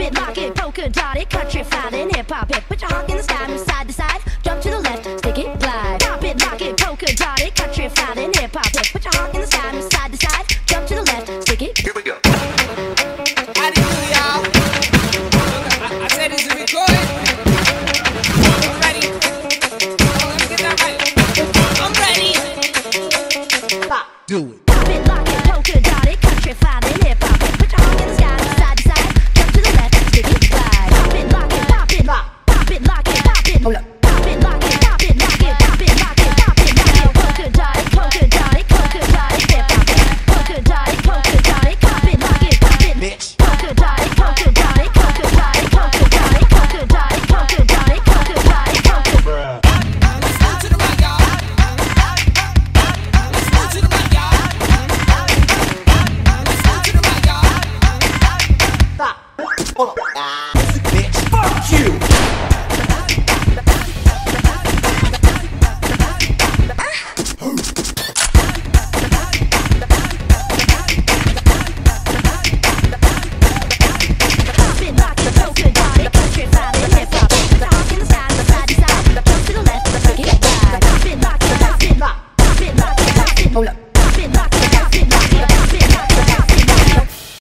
it, lock it, polka dotted, country filing, hip hop hip. Put your honk in the sky, move side to side, jump to the left, stick it, glide. Pop it, lock it, polka dotted, country filing, hip hop hip. Put your honk in the sky, move side to side, jump to the left, stick it. Here we go. How do you do, y'all? I said this is recorded. I'm ready. Let me get that right. I'm ready. Pop. Do it. Pop it, lock it, polka dotted, country filing, hip hop hip. Put your honk in the sky, move side to side, jump to the left, stick it, glide. Pop it, lock it, pop it, pop it, lock it, pop it. Hold up. Pop it, lock it, pop it, lock it, pop it, lock it, pop it, lock it. Polka dotted, polka dotted, hip hop hip. Polka dotted, pop it, lock it, pop it. Bitch. Polka dotted, polka dotted, polka dotted, polka dotted, polka dotted, polka dotted, polka dotted, polka. Let's move to the right, y'all. Let's move to the right, y'all. Let's move to the right, y'all. Stop. Hold up. Bitch. Fuck you.